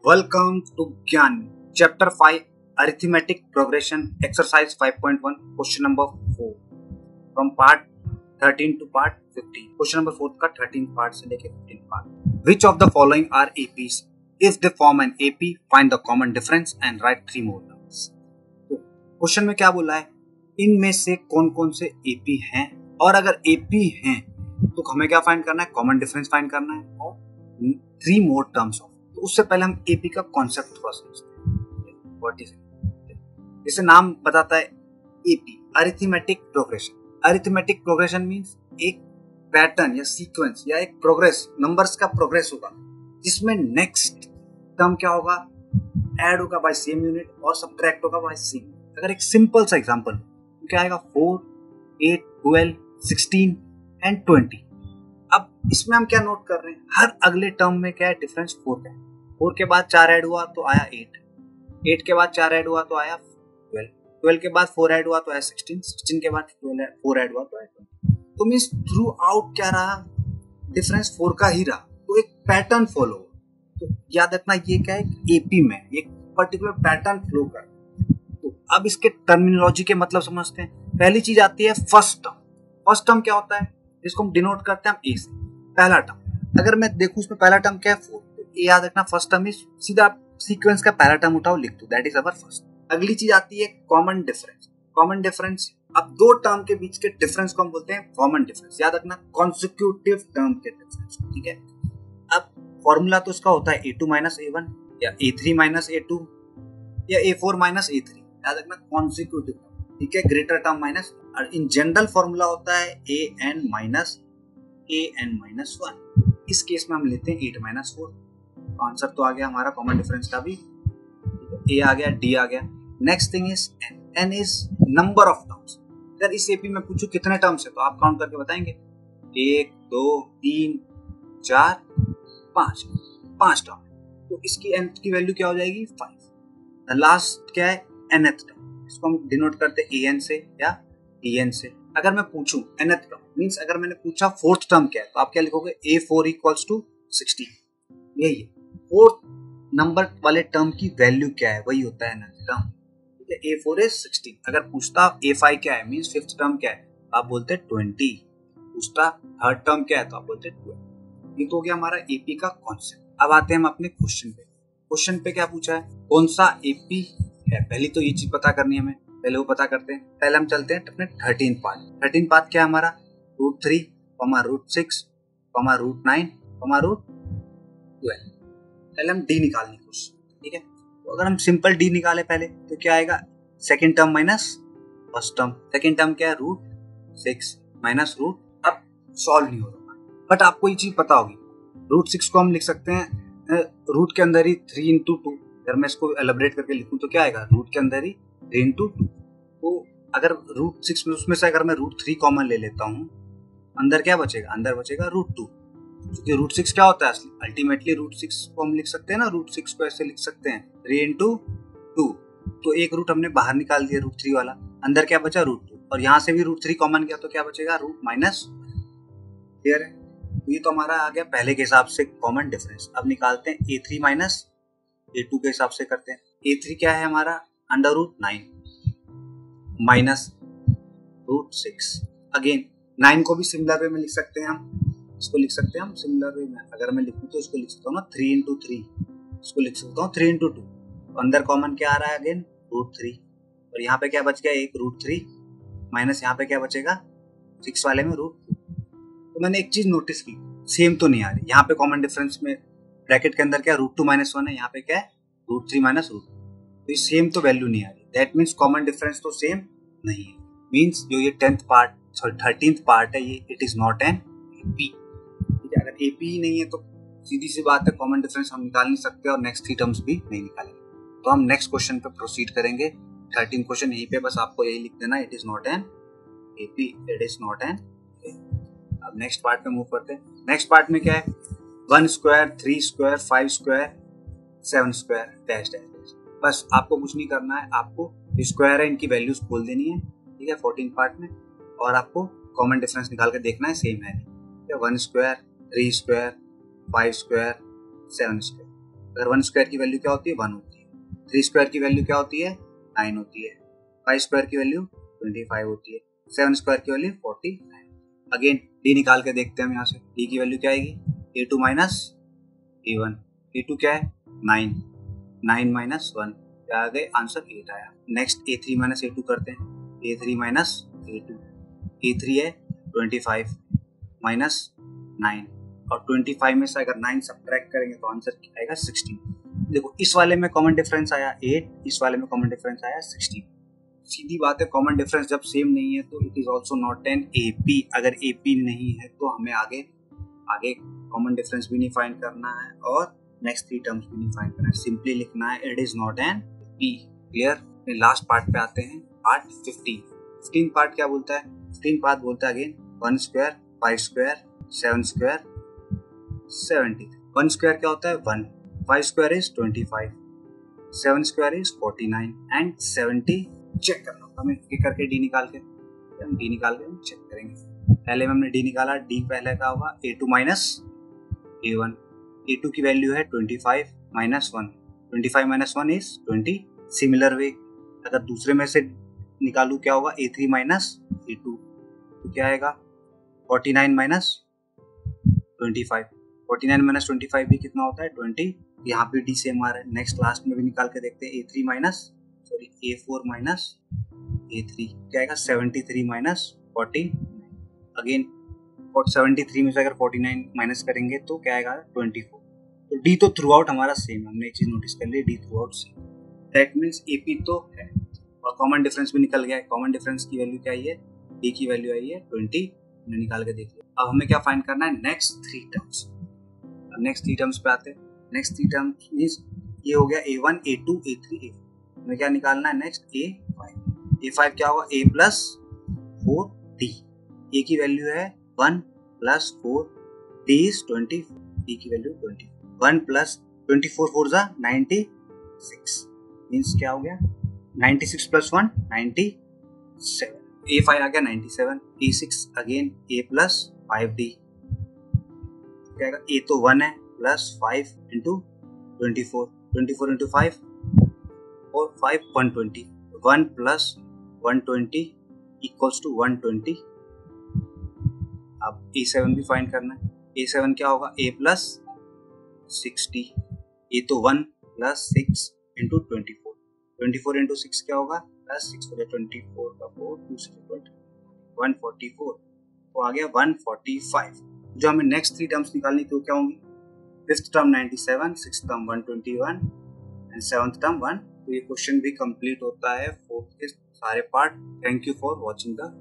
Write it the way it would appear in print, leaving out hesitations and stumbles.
Welcome to Gyan, Chapter 5, Arithmetic Progression, Exercise 5.1, Question number 4. From Part 13 to Part 15. Question number 4 का 13 part से लेके 15 part. Which of the following are APs? If they form an AP, find the common difference and write 3 more terms. तो question में क्या बोला है? इनमें से कौन कौन से AP हैं, और अगर AP हैं तो हमें क्या फाइंड करना है? कॉमन डिफरेंस फाइंड करना है और 3 मोर टर्म्स ऑफ. तो उससे पहले हम एपी का कॉन्सेप्ट थोड़ा समझते हैं. What is it? जैसे नाम बताता है AP, arithmetic progression. Arithmetic progression means एक पैटर्न या सीक्वेंस या एक प्रोग्रेस, नंबर्स का प्रोग्रेस होगा जिसमें नेक्स्ट टर्म क्या होगा? ऐड होगा बाय सेम यूनिट और सब्ट्रैक्ट होगा बाय सेम. अगर एक सिंपल सा एग्जांपल तो क्या आएगा? 4, 8, 12, 16 एंड 20. अब इसमें हम क्या नोट कर रहे हैं? हर अगले टर्म में क्या है? डिफरेंस 4 का है. 4 के बाद 4 ऐड हुआ तो आया 8. 8 के बाद 4 ऐड हुआ तो आया 12. 12 के बाद 4 ऐड हुआ तो आया 16. 16 के बाद 4 ऐड हुआ तो आया 20. तो मींस थ्रू आउट क्या रहा? डिफरेंस 4 का ही रहा. तो एक पैटर्न फॉलो. तो याद रखना ये क्या है? एपी में एक पर्टिकुलर पैटर्न फ्लो कर. तो अब इसके टर्मिनोलॉजी के मतलब समझते हैं. पहली चीज आती है फर्स्ट टर्म. फर्स्ट टर्म क्या होता है? इसको हम डिनोट करते हैं हम ए से. पहला टर्म अगर मैं देखूं इसमें पहला टर्म क्या है? 4. तो ए याद रखना फर्स्ट टर्म इज, सीधा सीक्वेंस का पहला टर्म उठाओ लिख दो, दैट इज अवर फर्स्ट. अगली चीज आती है कॉमन डिफरेंस. कॉमन डिफरेंस, अब दो टर्म के बीच के डिफरेंस को हम बोलते हैं कॉमन डिफरेंस. याद रखना कॉन्सिक्यूटिव टर्म के डिफरेंस. ठीक है. अब फॉर्मूला तो इसका होता है a2 माइनस a1 या a3 माइनस a2 या a4 माइनस a3. याद रखना कॉन्सिक्यूटिव टर्म. ठीक है. ग्रेटर टर्म माइनस, और इन जनरल फॉर्मूला होता है an माइनस 1. इस केस में हम लेते हैं 8 माइनस 4. आंसर तो आ गया हमारा कॉमन डिफरेंस का भी. ए आ गया, डी आ गया. Next thing is n is number of terms. अगर इस एपी में पूछूं कितने टर्म्स है तो आप काउंट करके बताएंगे. 1 2 3 4 5 टर्म. तो इसकी nth की वैल्यू क्या हो जाएगी? 5. लास्ट क्या है? nth term. इसको हम डिनोट करते हैं an से या en से. अगर मैं पूछूं nth टर्म मींस अगर मैंने पूछा फोर्थ टर्म क्या है तो आप क्या लिखोगे? a4 equals to 16. यही है. फोर्थ नंबर वाले टर्म की वैल्यू क्या है? वही होता है nth टर्म. ठीक है. a4 is 16. अगर पूछता a5 क्या है मींस फिफ्थ टर्म क्या है तो आप बोलते 20. पूछता थर्ड टर्म क्या है तो आप बोलते 12. ये तो हो गया हमारा एपी का कॉन्सेप्ट. अब आते हैं हम अपने क्वेश्चन पे. क्वेश्चन पे क्या पूछा है? कौन सा एपी है? पहली तो ये चीज पता करनी है हमें. पहले वो पता करते हैं. पहले हम चलते हैं अपने 13 पार्ट. 13 पार्ट क्या है हमारा? √3, √6, √9, √12. पहले हम डी निकालने की कोशिश. ठीक है. तो अगर हम सिंपल डी निकाले पहले तो क्या आएगा? Second term minus first term. Second term क्या है? √6 माइनस रूट. अब सॉल्व नहीं हो रहा बट आपको ये चीज पता होगी. √6 को हम लिख सकते हैं रूट के अंदर ही 3 इंटू 2. अगर मैं इसको एलिब्रेट करके लिखूं तो क्या आएगा? रूट के अंदर ही 3 इंटू 2. तो अगर √6 में उसमें से अगर मैं √3 कॉमन ले लेता हूँ, अंदर क्या बचेगा? अंदर बचेगा √2. क्योंकि √6 क्या होता है? अल्टीमेटली √6 को हम लिख सकते हैं ना, √6 को ऐसे लिख सकते हैं 3 इंटू 2. तो एक रूट हमने बाहर निकाल दिया √3 वाला. अंदर क्या बचा? √2. और यहाँ से भी √3 कॉमन किया तो क्या बचेगा? Root minus. क्लियर है. ये तो हमारा आ गया पहले के हिसाब से कॉमन डिफरेंस. अब निकालते हैं a3 माइनस a2 के हिसाब से करते हैं. a3 क्या है हमारा? √9 माइनस √6. अगेन 9 को भी सिमिलर वे में लिख सकते हैं हम. इसको लिख सकते हैं हम सिमिलर वे में. अगर मैं लिखूं तो इसको लिख सकता हूँ ना 3 इंटू 3. इसको लिख सकता हूँ 3 इंटू 2. अंदर कॉमन क्या आ रहा है? अगेन √3. और यहाँ पे क्या बच गया? एक √3 माइनस यहाँ पे क्या बचेगा? 6 वाले में √2. तो मैंने एक चीज नोटिस की, सेम तो नहीं आ रही. यहाँ पे कॉमन डिफरेंस में ब्रैकेट के अंदर क्या? √2 माइनस 1 है. यहाँ पे क्या है? √3 माइनस √2. तो ये सेम तो वैल्यू नहीं आ रही. दैट मीन्स कॉमन डिफरेंस तो सेम नहीं है. मीन्स जो ये 10th part, sorry 13th part है, ये it is not an AP. ठीक है. अगर एपी ही नहीं है तो सीधी सी बात है कॉमन डिफरेंस हम निकाल नहीं सकते और नेक्स्ट 3 टर्म्स भी नहीं निकालेंगे. तो हम नेक्स्ट क्वेश्चन पे प्रोसीड करेंगे. 13 क्वेश्चन यहीं पे बस आपको यही लिख देना, it is not an AP, it is not an. अब नेक्स्ट पार्ट पे मूव करते हैं. नेक्स्ट पार्ट में क्या है? 1 square, 3 square, 5 square, 7 square dash dash dash. बस आपको कुछ नहीं करना है. आपको स्क्वायर है इनकी वैल्यूज खोल देनी है. ठीक है. 14 पार्ट में. और आपको कॉमन डिफरेंस निकाल के देखना है सेम है. 1 स्क्वायर, 3 स्क्वायर, 5 स्क्वायर, 7 स्क्वायर. अगर 1 स्क्वायर की वैल्यू क्या होती है 1 होती है, 3 स्क्वायर की वैल्यू क्या होती है 9 होती है, 5 स्क्वायर की वैल्यू 25 होती है, 7 स्क्वायर की वैल्यू 49। अगेन डी निकाल के देखते हैं हम यहाँ से, डी की वैल्यू क्या आएगी a2 माइनस a1, a2 क्या है 9, 9 माइनस 1 क्या आ गए आंसर 8 आया। नेक्स्ट a3 माइनस a2 करते हैं, a3 माइनस a2, a3 है 25 माइनस 9 और 25 में से अगर 9 सब्ट्रैक्ट करेंगे तो आंसर क्या आएगा 16। देखो इस वाले में कॉमन डिफरेंस आया 8, इस वाले में कॉमन डिफरेंस आया 16। सीधी बात है, कॉमन डिफरेंस जब सेम नहीं है तो it is also not an AP। अगर AP नहीं है तो हमें आगे कॉमन डिफरेंस भी नहीं फाइंड करना है और नेक्स्ट 3 टर्म्स भी नहीं फाइंड करना है, सिंपली लिखना है it is not an P। Clear. Last part पे आते हैं, पार्ट 15 पार्ट क्या बोलता है, 15 पार्ट बोलता है again 1 square 5 square 7 square 70। 1 square क्या होता है 1, 5 square is 25, 7 square is 49 and 70 check करना होगा हमें एक करके डी निकाल के, हम डी निकाल के चेक करेंगे। पहले में हमने डी निकाला, डी पहले का होगा a2 माइनस a1, a2 की वैल्यू है 25 minus 1, 25 minus 1 is 20। Similar way अगर दूसरे में से निकालू क्या होगा a3 माइनस a2 तो क्या आएगा 49 माइनस 25, 49 माइनस 25 भी कितना होता है 20। यहाँ पे डी सेम आ रहा है। नेक्स्ट लास्ट में भी निकाल के देखते हैं a3 minus a4 minus a3 क्या आएगा 73 माइनस 49। अगेन 73 में से अगर 49 माइनस करेंगे तो क्या आएगा 24। तो डी तो थ्रू आउट हमारा सेम, हमने एक चीज नोटिस कर ली d throughout same, that means AP तो है और कॉमन डिफरेंस भी निकल गया है। कॉमन डिफरेंस की वैल्यू क्या आई है, डी की वैल्यू आई है 20, हमने निकाल के देख लिया। अब हमें क्या फाइंड करना है नेक्स्ट 3 टर्म्स। नेक्स्ट 3 टर्म्स पे आते हैं। नेक्स्ट 3 टर्म्स मीन्स ये हो गया a1 a2 a3 a4, हमें क्या निकालना है नेक्स्ट a5 क्या होगा a प्लस 4d, a की वैल्यू है 1 प्लस 4, d इज 20, d की वैल्यू 20, 1 प्लस 24 4 जा 96 मीन्स क्या हो गया 96 प्लस 1 97, a5 आ गया 97, a6 again a plus 5d क्या आएगा a तो 1 है प्लस 5 इंटू 24, 24 इंटू 5 और 5 120, 1 प्लस 120 इक्वल्स टू 120। अब a7 भी फाइंड करना है, a7 क्या होगा a प्लस 60, a तो 1 प्लस 6 इंटू 24, 24 इंटू 6 क्या होगा प्लस 6 हो गया 24 का 4 144 तो आ गया 145। जो हमें नेक्स्ट 3 टर्म्स निकालनी थी वो क्या होंगी, 5th term 97, 6th term 121 and 7th term 1। तो ये क्वेश्चन भी कंप्लीट होता है 4th के सारे part. Thank you for watching the